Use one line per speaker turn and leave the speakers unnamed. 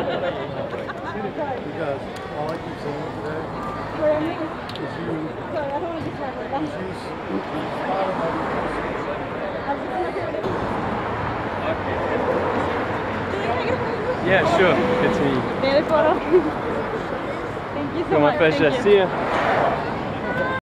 Because all I keep saying today is you.
Sorry, I don't want to be sorry.
Yeah, sure. It's me.
Bene, photo. Thank you so much.
My pleasure. See you.